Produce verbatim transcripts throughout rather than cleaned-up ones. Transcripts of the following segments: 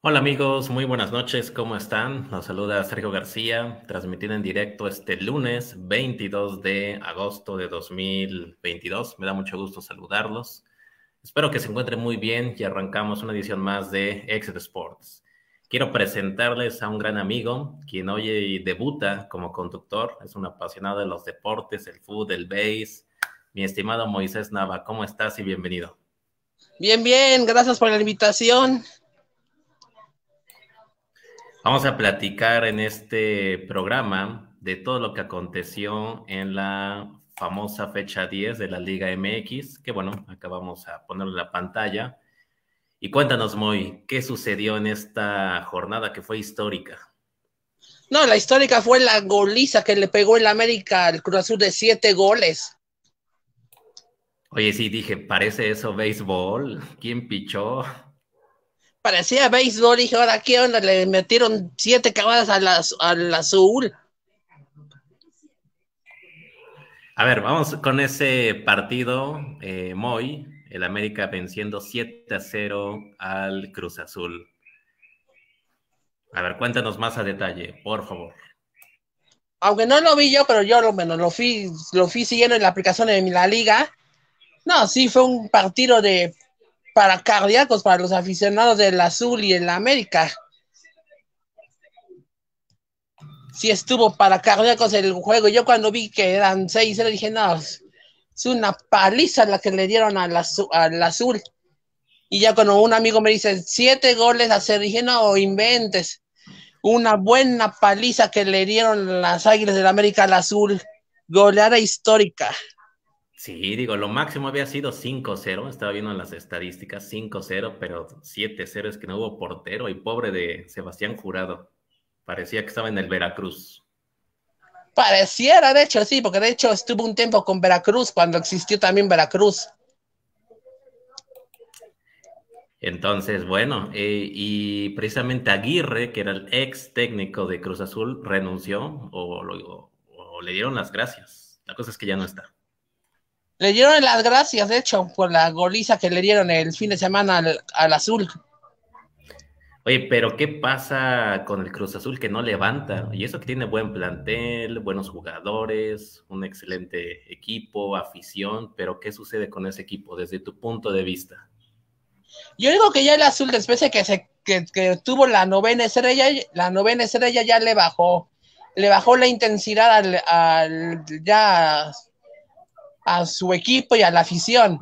Hola amigos, muy buenas noches, ¿cómo están? Nos saluda Sergio García, transmitiendo en directo este lunes veintidós de agosto de dos mil veintidós. Me da mucho gusto saludarlos. Espero que se encuentren muy bien y arrancamos una edición más de Exit Sports. Quiero presentarles a un gran amigo, quien hoy debuta como conductor, es un apasionado de los deportes, el fútbol, el base. Mi estimado Moisés Nava, ¿cómo estás y bienvenido? Bien, bien, gracias por la invitación. Vamos a platicar en este programa de todo lo que aconteció en la famosa fecha diez de la Liga M X, que bueno, acá vamos a ponerle la pantalla. Y cuéntanos, Moy, ¿qué sucedió en esta jornada que fue histórica? No, la histórica fue la goliza que le pegó el América al Cruz Azul de siete goles. Oye, sí, dije, parece eso béisbol. ¿Quién pichó? Parecía béisbol, dije, ahora qué onda, le metieron siete cagadas al, al azul. A ver, vamos con ese partido, eh, Moy, el América venciendo siete a cero al Cruz Azul. A ver, cuéntanos más a detalle, por favor. Aunque no lo vi yo, pero yo lo menos lo fui, lo fui siguiendo en la aplicación de la liga. No, sí, fue un partido de para cardíacos para los aficionados del azul y el América. Sí estuvo para cardíacos el juego. Yo cuando vi que eran seis, le dije, no, es una paliza la que le dieron al, azul, al azul. Y ya cuando un amigo me dice siete goles a hacer, dije, no inventes. Una buena paliza que le dieron las Águilas del América al Azul. Goleada histórica. Sí, digo, lo máximo había sido cinco cero, estaba viendo las estadísticas, cinco cero, pero siete cero es que no hubo portero y pobre de Sebastián Jurado, parecía que estaba en el Veracruz. Pareciera, de hecho, sí, porque de hecho estuvo un tiempo con Veracruz cuando existió también Veracruz. Entonces, bueno, eh, y precisamente Aguirre, que era el ex técnico de Cruz Azul, renunció o, lo- o le dieron las gracias. La cosa es que ya no está. Le dieron las gracias, de hecho, por la goliza que le dieron el fin de semana al, al Azul. Oye, pero ¿qué pasa con el Cruz Azul que no levanta? Y eso que tiene buen plantel, buenos jugadores, un excelente equipo, afición, pero ¿qué sucede con ese equipo desde tu punto de vista? Yo digo que ya el Azul, después de que, se, que, que tuvo la novena estrella, la novena estrella ya le bajó. Le bajó la intensidad al, al ya a su equipo y a la afición.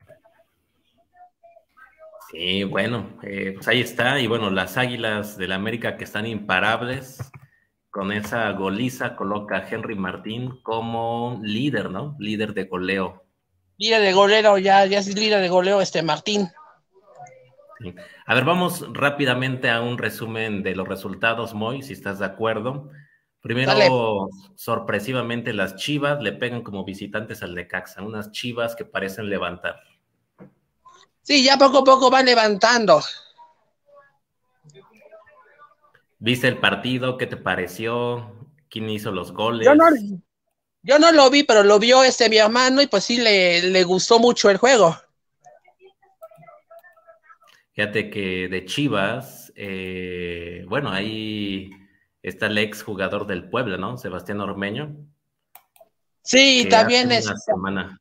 Sí, bueno, eh, pues ahí está. Y bueno, las Águilas del América que están imparables, con esa goliza coloca a Henry Martín como líder, ¿no? Líder de goleo. Líder de goleo, ya, ya es líder de goleo este Martín. Sí. A ver, vamos rápidamente a un resumen de los resultados, Moy, si estás de acuerdo. Sale. Primero, sorpresivamente, las Chivas le pegan como visitantes al Necaxa, unas Chivas que parecen levantar. Sí, ya poco a poco va levantando. ¿Viste el partido? ¿Qué te pareció? ¿Quién hizo los Yo no, goles? yo no lo vi, pero lo vio este mi hermano y pues sí le, le gustó mucho el juego. Fíjate que de Chivas, eh, bueno, ahí está el ex jugador del Puebla, ¿no? Sebastián Ormeño, Sí, que hace también es. una semana,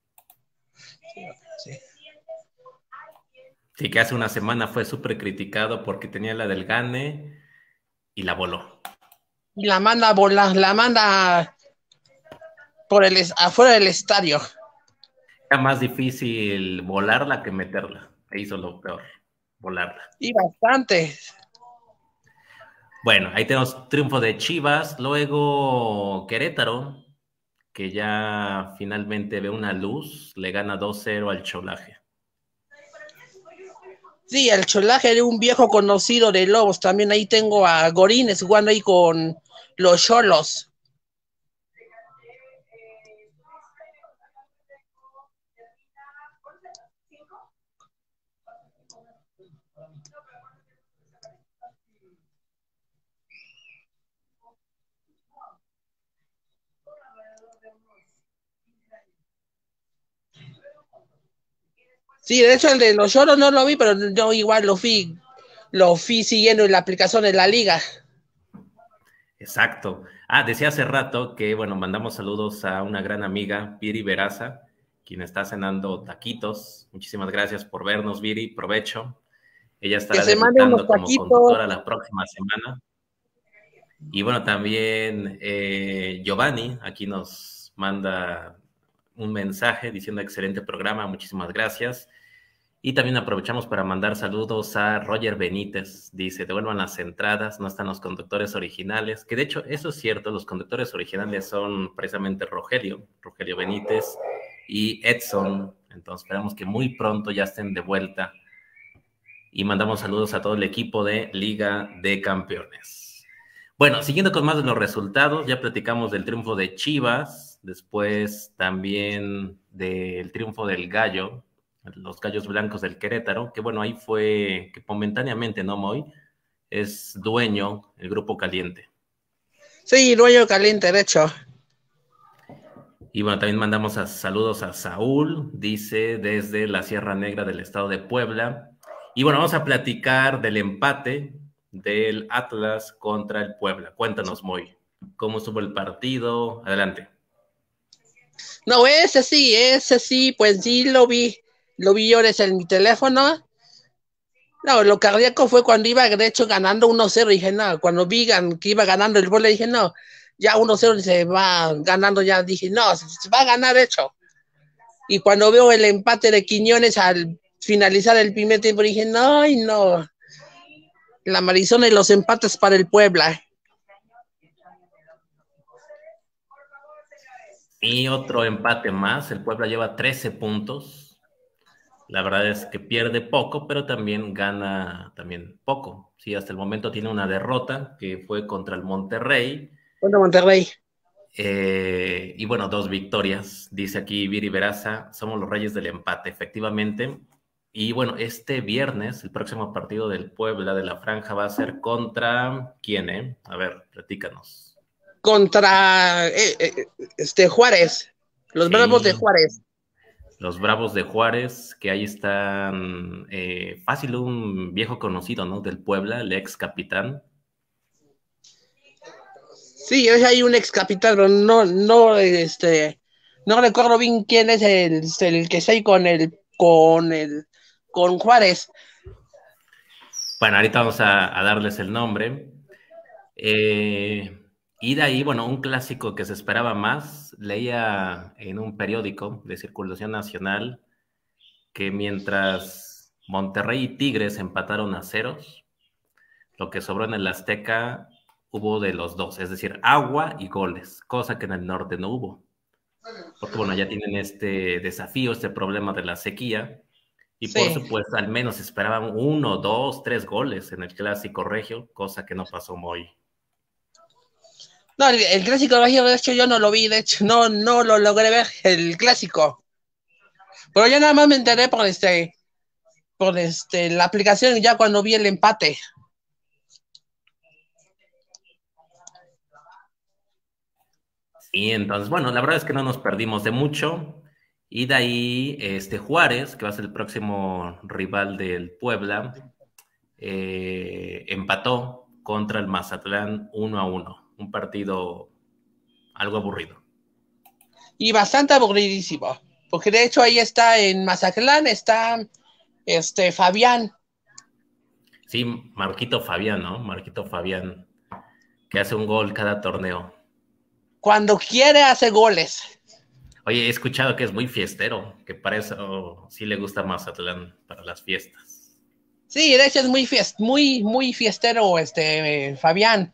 Sí. sí, que hace una semana fue súper criticado porque tenía la del Gane y la voló. Y la manda a volar, la manda por el afuera del estadio. Era más difícil volarla que meterla. E hizo lo peor, volarla. Y bastante. Bueno, ahí tenemos triunfo de Chivas, luego Querétaro, que ya finalmente ve una luz, le gana dos cero al Cholaje. Sí, el cholaje de un viejo conocido de Lobos. También ahí tengo a Gorines jugando ahí con los Cholos. Sí, de hecho el de los Cholos no lo vi, pero yo igual lo vi. lo fui siguiendo en la aplicación de la liga. Exacto. Ah, decía hace rato que, bueno, mandamos saludos a una gran amiga, Viri Veraza, quien está cenando taquitos. Muchísimas gracias por vernos, Viri. Provecho. Ella Que estará se mande unos debutando como taquitos. conductora la próxima semana. Y bueno, también eh, Giovanni aquí nos manda un mensaje diciendo excelente programa, muchísimas gracias. Y también aprovechamos para mandar saludos a Roger Benítez. Dice, devuelvan las entradas, no están los conductores originales. Que de hecho, eso es cierto, los conductores originales son precisamente Rogelio, Rogelio Benítez y Edson. Entonces esperamos que muy pronto ya estén de vuelta. Y mandamos saludos a todo el equipo de Liga de Campeones. Bueno, siguiendo con más de los resultados, ya platicamos del triunfo de Chivas, después también del triunfo del Gallo, los Gallos Blancos del Querétaro, que bueno, ahí fue que momentáneamente, ¿no, Moy? Es dueño el Grupo Caliente. Sí, dueño caliente, de hecho. Y bueno, también mandamos a, saludos a Saúl, dice, desde la Sierra Negra del estado de Puebla. Y bueno, vamos a platicar del empate del Atlas contra el Puebla. Cuéntanos, Moy, ¿cómo estuvo el partido? Adelante. No, ese sí, ese sí, pues sí lo vi. Lo vi yo desde mi teléfono. No, lo cardíaco fue cuando iba, de hecho, ganando uno cero. Dije, no, cuando vi que iba ganando el gol, dije, no, ya uno cero se va ganando, ya dije, no, se, se va a ganar, de hecho. Y cuando veo el empate de Quiñones al finalizar el primer tiempo, dije, no, y no. La Marizona y los empates para el Puebla. Y otro empate más, el Puebla lleva trece puntos. La verdad es que pierde poco, pero también gana también poco. Sí, hasta el momento tiene una derrota que fue contra el Monterrey. Contra Monterrey. Eh, y bueno, dos victorias. Dice aquí Viri Veraza, somos los reyes del empate, efectivamente. Y bueno, este viernes, el próximo partido del Puebla de la Franja va a ser contra ¿quién, eh? A ver, platícanos. Contra eh, eh, este Juárez. Los Sí. Bravos de Juárez. Los Bravos de Juárez, que ahí están, eh, fácil, un viejo conocido, ¿no? Del Puebla, el ex capitán. Sí, es ahí un ex capitán, pero no, no, este, no recuerdo bien quién es el, el que está ahí con el, con el, con Juárez. Bueno, ahorita vamos a, a darles el nombre. Eh, y de ahí, bueno, un clásico que se esperaba más, leía en un periódico de circulación nacional que mientras Monterrey y Tigres empataron a ceros, lo que sobró en el Azteca hubo de los dos, es decir, agua y goles, cosa que en el norte no hubo. Porque bueno, ya tienen este desafío, este problema de la sequía, y Sí. por supuesto al menos esperaban uno, dos, tres goles en el clásico regio, cosa que no pasó muy. No, el, el clásico regio, de hecho, yo no lo vi, de hecho, no, no lo logré ver, el clásico. Pero yo nada más me enteré por este, por este, la aplicación ya cuando vi el empate. Y entonces, bueno, la verdad es que no nos perdimos de mucho. Y de ahí, este Juárez, que va a ser el próximo rival del Puebla, eh, empató contra el Mazatlán uno a uno. Un partido algo aburrido. Y bastante aburridísimo. Porque de hecho ahí está en Mazatlán, está este Fabián. Sí, Marquito Fabián, ¿no? Marquito Fabián, que hace un gol cada torneo. Cuando quiere hace goles. Oye, he escuchado que es muy fiestero, que para eso sí le gusta Mazatlán, para las fiestas. Sí, de hecho es muy, fiest muy, muy fiestero este eh, Fabián.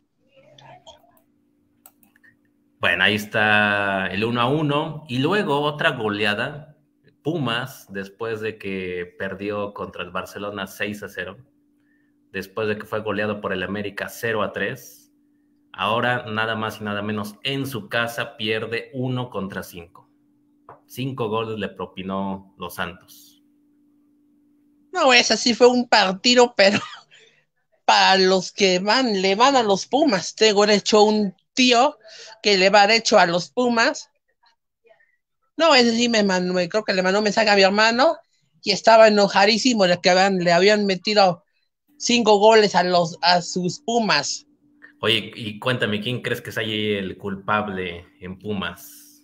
Bueno, ahí está el uno a uno. Y luego otra goleada, Pumas, después de que perdió contra el Barcelona seis a cero, después de que fue goleado por el América cero a tres, ahora nada más y nada menos en su casa pierde uno contra cinco. Cinco goles le propinó los Santos. No, ese sí fue un partido, pero para los que van, le van a los Pumas. Tengo de hecho un tío que le va de hecho a los Pumas. No, ese sí me mandó, creo que le mandó un mensaje a mi hermano y estaba enojadísimo de que habían, le habían metido cinco goles a, los, a sus Pumas. Oye, y cuéntame, ¿quién crees que es ahí el culpable en Pumas?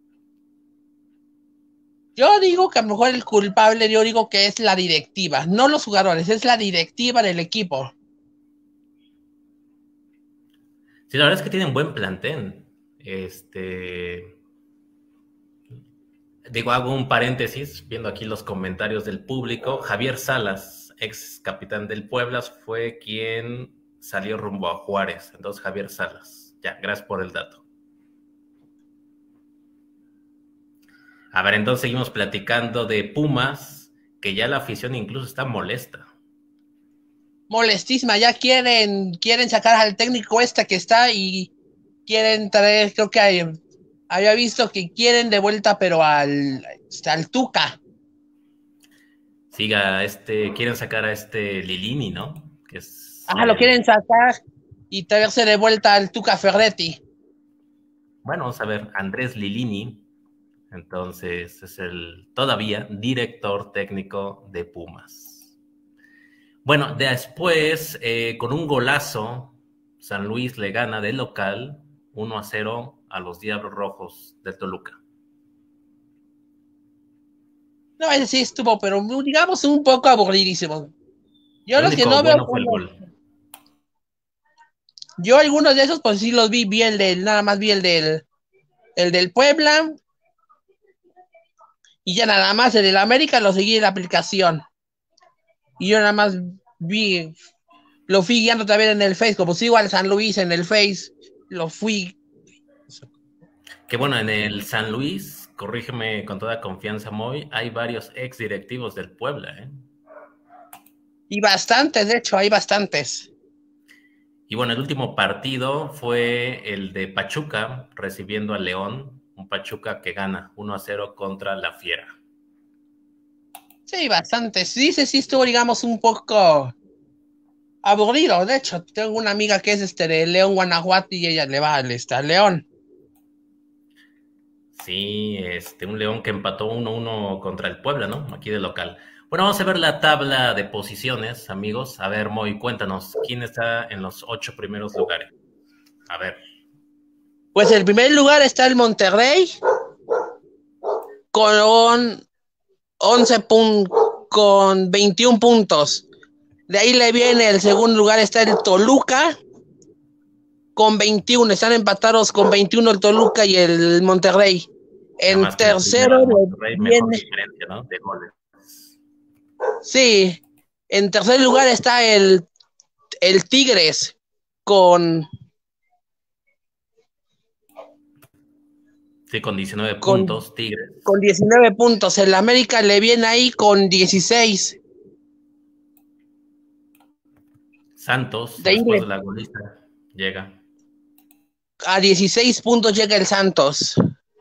Yo digo que a lo mejor el culpable, yo digo que es la directiva, no los jugadores, es la directiva del equipo. Sí, la verdad es que tienen buen plantel. Este, digo, hago un paréntesis, viendo aquí los comentarios del público. Javier Salas, ex capitán del Puebla, fue quien salió rumbo a Juárez. Entonces, Javier Salas. Ya, gracias por el dato. A ver, entonces seguimos platicando de Pumas, que ya la afición incluso está molesta. Molestísima, ya quieren, quieren sacar al técnico este que está y quieren traer, creo que hay, había visto que quieren de vuelta, pero al, al Tuca. Siga, este, quieren sacar a este Lilini, ¿no? Que es Ajá, lo el... quieren sacar y traerse de vuelta al Tuca Ferretti. Bueno, vamos a ver, Andrés Lilini, entonces es el todavía director técnico de Pumas. Bueno, después, eh, con un golazo, San Luis le gana de local uno a cero a los Diablos Rojos de Toluca. No, ese sí estuvo, pero digamos un poco aburridísimo. Yo El los que único no veo, bueno fue el gol. yo algunos de esos, pues sí los vi, vi el del, nada más vi el del, el del Puebla, y ya nada más el del América lo seguí en la aplicación. Y yo nada más vi, lo fui guiando también en el Face, como sigo al San Luis en el Face, lo fui. Que bueno, en el San Luis, corrígeme con toda confianza, Moy, hay varios ex directivos del Puebla, ¿eh? Y bastantes, de hecho, hay bastantes. Y bueno, el último partido fue el de Pachuca recibiendo a León, un Pachuca que gana uno a cero contra la Fiera. Sí, bastantes. Dice, sí estuvo, digamos, un poco aburrido. De hecho, tengo una amiga que es este de León, Guanajuato, y ella le va al este, a León. Sí, este, un León que empató uno a uno contra el Puebla, ¿no? Aquí de local. Bueno, vamos a ver la tabla de posiciones, amigos. A ver, Moy, cuéntanos, ¿quién está en los ocho primeros lugares? A ver. Pues en primer lugar está el Monterrey con once pun con veintiún puntos. De ahí le viene el segundo lugar está el Toluca con veintiuno. Están empatados con veintiuno el Toluca y el Monterrey. Nada En más que en la tercero primera, le Monterrey, mejor viene, diferencia, ¿no? De goles. sí, en tercer lugar está el, el Tigres con, Sí, con diecinueve con, puntos, Tigres. con diecinueve puntos. El América le viene ahí con dieciséis. Santos, De ahí después de la golista, llega. a dieciséis puntos llega el Santos.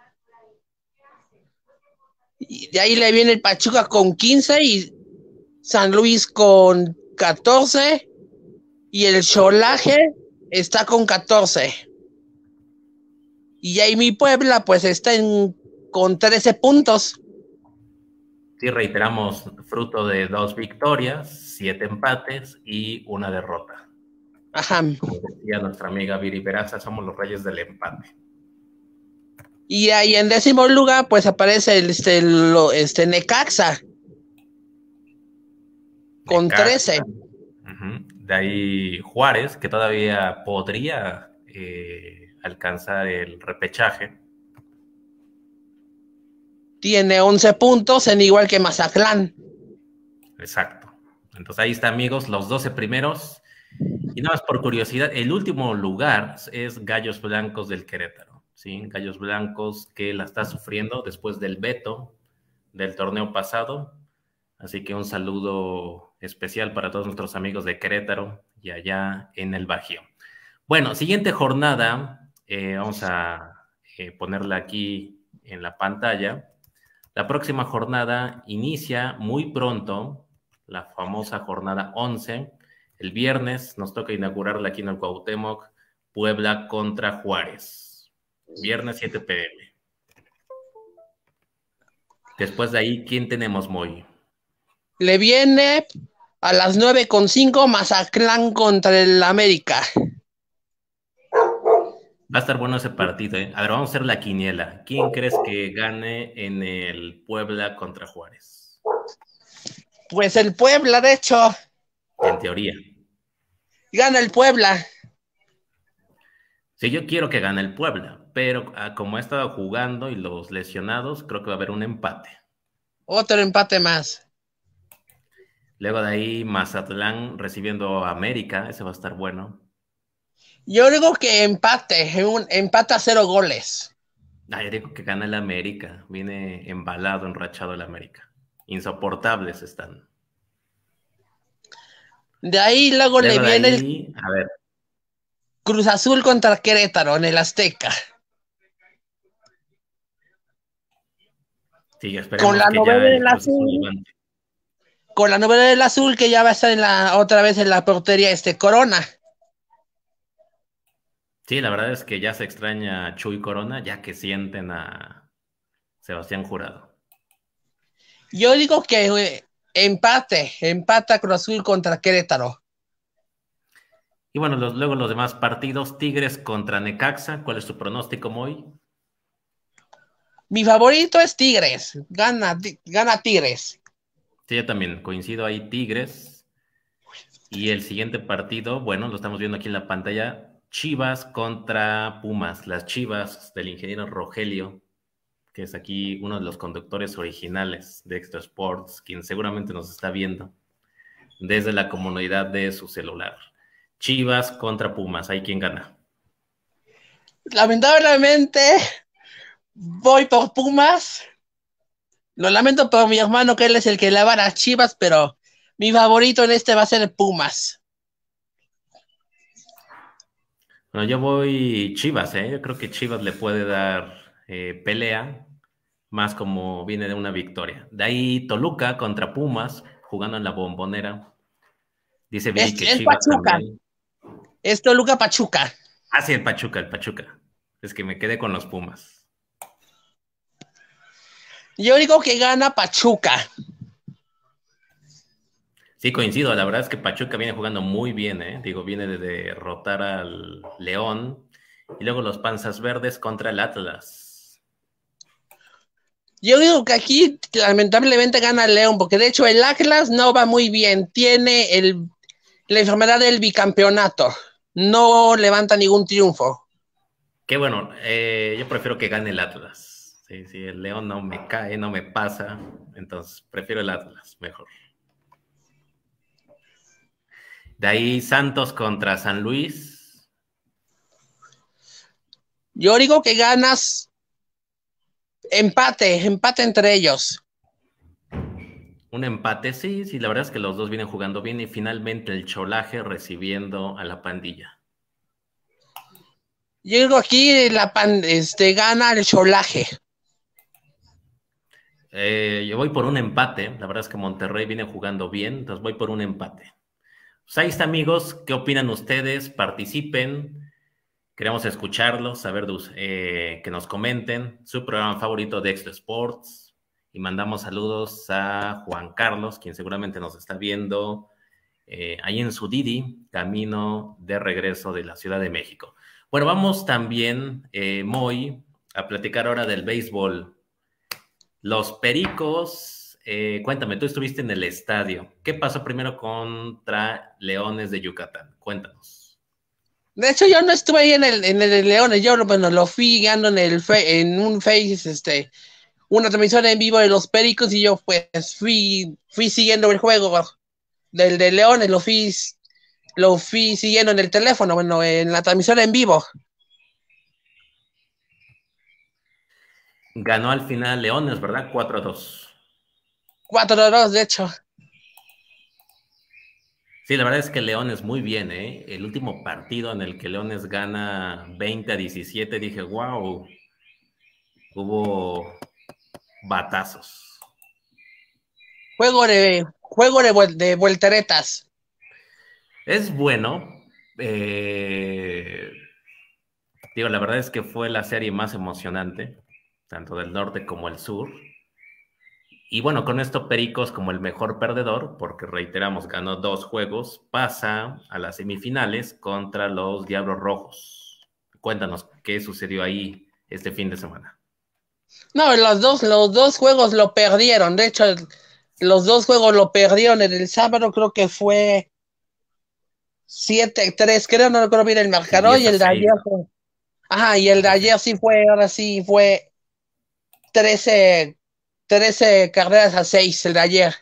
Y de ahí le viene el Pachuca con quince y San Luis con catorce y el Cholaje está con catorce. Y ahí mi Puebla pues está en, con trece puntos. Sí, reiteramos, fruto de dos victorias, siete empates y una derrota. Ajá. Como decía nuestra amiga Viri Peraza, somos los reyes del empate. Y ahí en décimo lugar pues aparece el, este, lo, este Necaxa con Necaxa. trece. Uh-huh. De ahí Juárez, que todavía podría eh, alcanzar el repechaje. Tiene once puntos, en igual que Mazatlán. Exacto. Entonces ahí está, amigos, los doce primeros. Y nada más por curiosidad, el último lugar es Gallos Blancos del Querétaro. ¿Sí? Gallos Blancos que la está sufriendo después del veto del torneo pasado. Así que un saludo especial para todos nuestros amigos de Querétaro y allá en el Bajío. Bueno, siguiente jornada, eh, vamos a eh, ponerla aquí en la pantalla. La próxima jornada inicia muy pronto, la famosa jornada once. El viernes nos toca inaugurarla aquí en el Cuauhtémoc, Puebla contra Juárez. Viernes siete p m Después de ahí, ¿quién tenemos, Moy? Le viene A las nueve con cinco, Mazatlán contra el América. Va a estar bueno ese partido, ¿eh? A ver, vamos a hacer la quiniela. ¿Quién crees que gane en el Puebla contra Juárez? Pues el Puebla, de hecho. En teoría. Gana el Puebla. Sí, yo quiero que gane el Puebla, pero ah, como ha estado jugando y los lesionados, creo que va a haber un empate. Otro empate más. Luego de ahí, Mazatlán recibiendo a América, ese va a estar bueno. Yo digo que empate, un empate a cero goles. Ah, yo digo que gana el América, viene embalado, enrachado el América. Insoportables están. De ahí luego le Luego de viene el ahí, a ver, Cruz Azul contra Querétaro en el Azteca. sí, Con esperemos la que ya novela el del Cruz Azul azul, levante. con la novela del azul que ya va a estar en la otra vez en la portería este Corona. Sí, la verdad es que ya se extraña a Chuy Corona, ya que sienten a Sebastián Jurado. Yo digo que eh, empate, empata Cruz Azul contra Querétaro. Y bueno, los, luego los demás partidos, Tigres contra Necaxa, ¿cuál es tu pronóstico, Moy? Mi favorito es Tigres, gana, gana Tigres. Sí, yo también coincido ahí, Tigres. Y el siguiente partido, bueno, lo estamos viendo aquí en la pantalla, Chivas contra Pumas, las Chivas del ingeniero Rogelio, que es aquí uno de los conductores originales de Extra Sports, quien seguramente nos está viendo desde la comunidad de su celular. Chivas contra Pumas, ¿ahí quién gana? Lamentablemente voy por Pumas. Lo lamento por mi hermano que él es el que le va a las Chivas, pero mi favorito en este va a ser Pumas. Bueno, yo voy Chivas, ¿eh? Yo creo que Chivas le puede dar eh, pelea, más como viene de una victoria. De ahí Toluca contra Pumas, jugando en la Bombonera. Dice Viri Es, que es Chivas Pachuca, también. es Toluca Pachuca. Ah, sí, el Pachuca, el Pachuca. Es que me quedé con los Pumas. Yo digo que gana Pachuca. Sí, coincido. La verdad es que Pachuca viene jugando muy bien, ¿eh? Digo, viene de derrotar al León. Y luego los Panzas Verdes contra el Atlas. Yo digo que aquí lamentablemente gana el León, porque de hecho el Atlas no va muy bien. Tiene el, la enfermedad del bicampeonato. No levanta ningún triunfo. Qué bueno, eh, yo prefiero que gane el Atlas. Sí, sí, el León no me cae, no me pasa. Entonces, prefiero el Atlas, mejor. De ahí Santos contra San Luis. Yo digo que ganas empate, empate entre ellos. Un empate, sí, sí, la verdad es que los dos vienen jugando bien y finalmente el Cholaje recibiendo a la Pandilla. Yo digo aquí la pan, este, gana el Cholaje. Eh, yo voy por un empate, la verdad es que Monterrey viene jugando bien, entonces voy por un empate. Pues ahí está, amigos, ¿qué opinan ustedes? Participen, queremos escucharlos, saber eh, que nos comenten su programa favorito de Extra Sports y mandamos saludos a Juan Carlos, quien seguramente nos está viendo eh, ahí en su Didi, camino de regreso de la Ciudad de México. Bueno, vamos también, eh, Moy, a platicar ahora del béisbol. Los Pericos, eh, cuéntame, tú estuviste en el estadio. ¿Qué pasó primero contra Leones de Yucatán? Cuéntanos. De hecho, yo no estuve ahí en el, en el de Leones, yo bueno, lo fui guiando en el en un Face, este, una transmisión en vivo de los Pericos, y yo pues fui, fui siguiendo el juego del de Leones, lo fui, lo fui siguiendo en el teléfono, bueno, en la transmisión en vivo. Ganó al final Leones, ¿verdad? cuatro a dos. cuatro a dos, de hecho. Sí, la verdad es que Leones muy bien, ¿eh? El último partido en el que Leones gana veinte a diecisiete, dije, wow, hubo batazos. Juego de, juego de, de volteretas. Es bueno. Eh, digo, la verdad es que fue la serie más emocionante, tanto del norte como el sur. Y bueno, con esto Pericos como el mejor perdedor, porque reiteramos, ganó dos juegos, pasa a las semifinales contra los Diablos Rojos. Cuéntanos qué sucedió ahí este fin de semana. No, los dos, los dos juegos lo perdieron. De hecho, los dos juegos lo perdieron. En el sábado creo que fue siete tres, creo, no recuerdo bien el Sí, marcador. Y diez a el de seis. ayer fue. Ajá, y el de ayer sí fue, ahora sí fue trece trece carreras a seis el de ayer.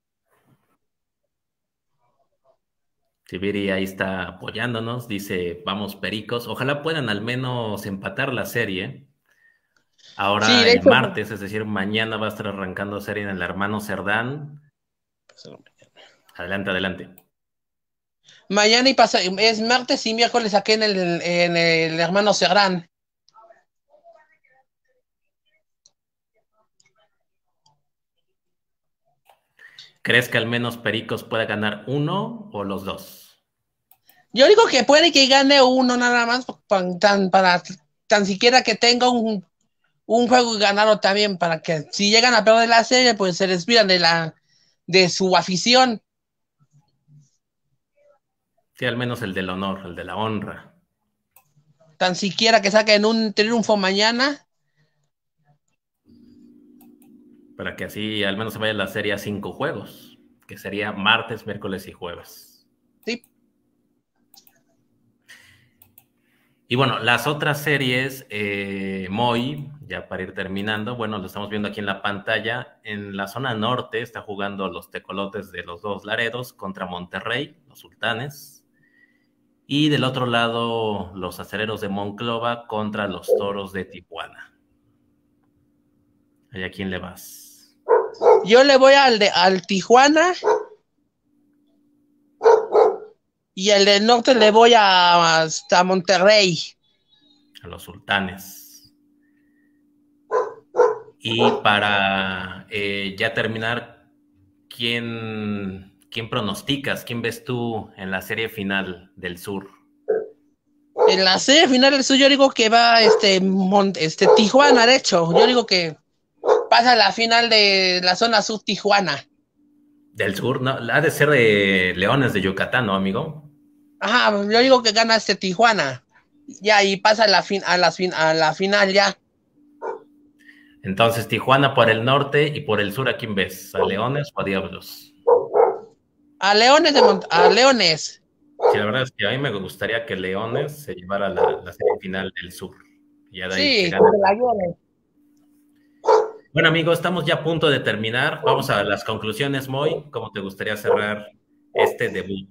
Tibiri ahí está apoyándonos, dice, vamos Pericos. Ojalá puedan al menos empatar la serie. Sí, Ahora de el hecho. martes, es decir, mañana va a estar arrancando serie en el hermano Cerdán. Adelante, adelante. Mañana y pasa, es martes y miércoles aquí en el, en el hermano Cerdán. ¿Crees que al menos Pericos pueda ganar uno o los dos? Yo digo que puede que gane uno nada más, para tan, para, tan siquiera que tenga un, un juego ganado también, para que si llegan a perder la serie, pues se despidan de la de su afición. Sí, al menos el del honor, el de la honra. Tan siquiera que saquen un triunfo mañana. Para que así al menos se vaya la serie a cinco juegos, que sería martes, miércoles y jueves. Sí. Y bueno, las otras series, eh, Moy, ya para ir terminando, bueno, lo estamos viendo aquí en la pantalla. En la zona norte está jugando los tecolotes de los dos Laredos contra Monterrey, los sultanes. Y del otro lado, los acereros de Monclova contra los toros de Tijuana. ¿Y a quién le vas? Yo le voy al de al Tijuana. Y el del norte le voy a, hasta Monterrey. A los sultanes. Y para eh, ya terminar, ¿quién, ¿quién pronosticas? ¿Quién ves tú en la serie final del sur? En la serie final del sur yo digo que va este, Mon, este Tijuana, de hecho. Yo digo que pasa la final de la zona sur Tijuana. Del sur, ¿no? Ha de ser de Leones de Yucatán, ¿no, amigo? Ajá, yo digo que gana este Tijuana. Ya, y pasa a la, fin, a, la fin, a la final ya. Entonces, Tijuana por el norte y por el sur, ¿a quién ves? ¿A Leones o a Diablos? A Leones de Mont a Leones. Sí, la verdad es que a mí me gustaría que Leones se llevara la, la serie final del sur. Y ya de ahí que Sí, que gane. se la lleve. Bueno, amigos, estamos ya a punto de terminar. Vamos a las conclusiones, Moy. ¿Cómo te gustaría cerrar este debut?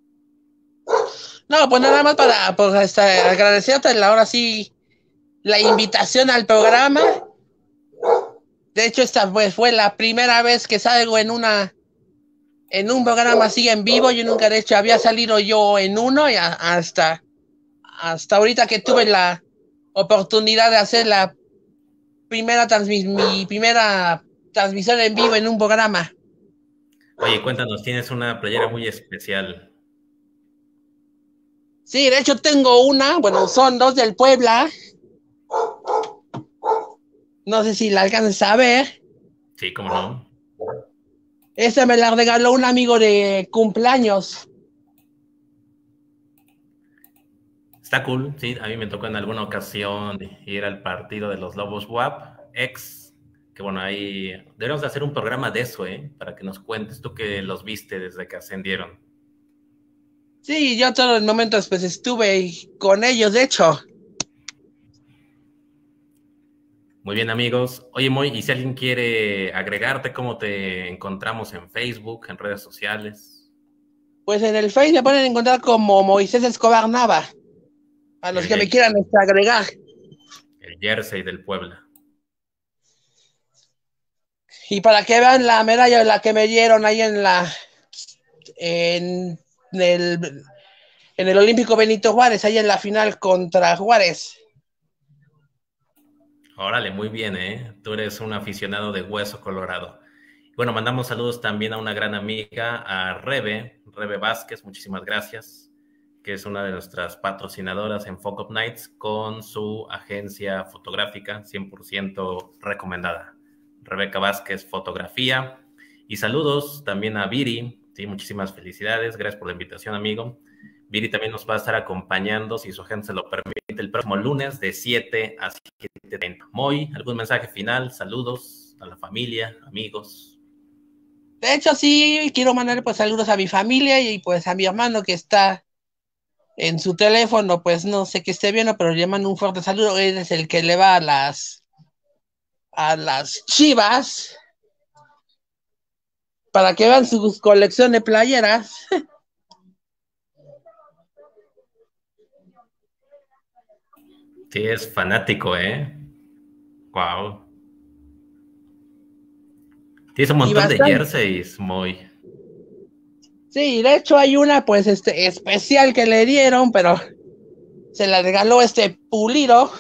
No, pues nada más para pues, este, agradecerte ahora sí la invitación al programa. De hecho, esta pues, fue la primera vez que salgo en una en un programa así en vivo. Yo nunca, de hecho, había salido yo en uno y a, hasta, hasta ahorita que tuve la oportunidad de hacer la primera transmis mi primera transmisión en vivo en un programa. Oye, cuéntanos, tienes una playera muy especial. Sí, de hecho tengo una, bueno, son dos del Puebla. No sé si la alcanzas a ver. Sí, cómo no. Esta me la regaló un amigo de cumpleaños. Está cool, sí. A mí me tocó en alguna ocasión ir al partido de los Lobos W A P, ex, que bueno, ahí deberíamos de hacer un programa de eso, ¿eh? Para que nos cuentes tú que los viste desde que ascendieron. Sí, yo todos los momentos pues estuve con ellos, de hecho. Muy bien, amigos. Oye, Moy, y si alguien quiere agregarte, ¿cómo te encontramos en Facebook, en redes sociales? Pues en el Face me pueden encontrar como Moisés Escobar Nava, a los El, que me el, quieran este, agregar. el jersey del Puebla. Y para que vean la medalla la que me dieron ahí en la en el en el Olímpico Benito Juárez, ahí en la final contra Juárez. Órale, muy bien, ¿eh? Tú eres un aficionado de hueso colorado. Bueno, mandamos saludos también a una gran amiga, a Rebe, Rebe Vázquez, muchísimas gracias, que es una de nuestras patrocinadoras en Fuck Up Nights con su agencia fotográfica cien por ciento recomendada. Rebeca Vázquez, fotografía. Y saludos también a Viri, sí, muchísimas felicidades, gracias por la invitación, amigo. Viri también nos va a estar acompañando, si su gente se lo permite, el próximo lunes de siete a siete treinta. Moy, ¿algún mensaje final? Saludos a la familia, amigos. De hecho, sí, quiero mandar pues saludos a mi familia y pues a mi hermano que está en su teléfono, pues no sé qué esté viendo, pero le mando un fuerte saludo. Él es el que le va a las a las Chivas para que vean su colección de playeras. Sí, es fanático, ¿eh? Wow. Tienes un Y montón de bastante. jerseys, muy. Sí, de hecho hay una pues este especial que le dieron, pero se la regaló este Pulido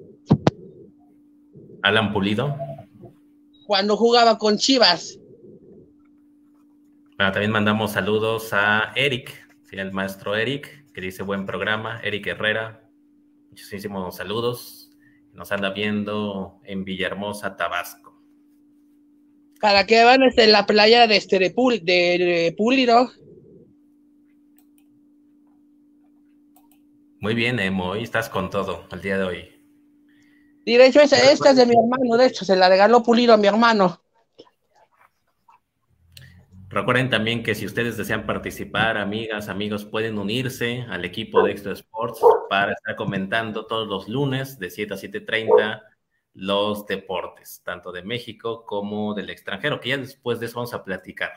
Alan Pulido. cuando jugaba con Chivas. Bueno, también mandamos saludos a Eric, ¿sí? El maestro Eric, que dice buen programa. Eric Herrera, muchísimos saludos. Nos anda viendo en Villahermosa, Tabasco. Para que vean este, la playa de, este, de, Pul de, de Pulido. Muy bien, Emo, hoy estás con todo el día de hoy. Y de hecho, esta, esta es de mi hermano, de hecho, se la regaló Pulido a mi hermano. Recuerden también que si ustedes desean participar, amigas, amigos, pueden unirse al equipo de Extra Sports para estar comentando todos los lunes de siete a siete treinta los deportes, tanto de México como del extranjero, que ya después de eso vamos a platicar.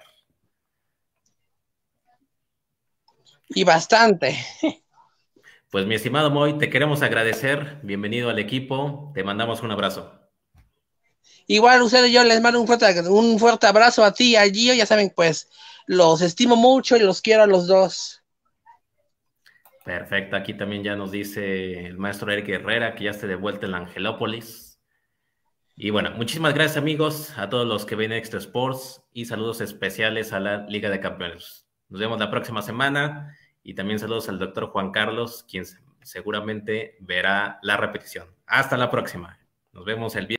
Y bastante. Pues mi estimado Moy, te queremos agradecer. Bienvenido al equipo. Te mandamos un abrazo. Igual ustedes, yo les mando un fuerte, un fuerte abrazo a ti y a Gio. Ya saben, pues, los estimo mucho y los quiero a los dos. Perfecto. Aquí también ya nos dice el maestro Eric Herrera que ya esté de vuelta en la Angelópolis. Y bueno, muchísimas gracias, amigos, a todos los que ven Extra Sports y saludos especiales a la Liga de Campeones. Nos vemos la próxima semana y también saludos al doctor Juan Carlos, quien seguramente verá la repetición. Hasta la próxima. Nos vemos el viernes.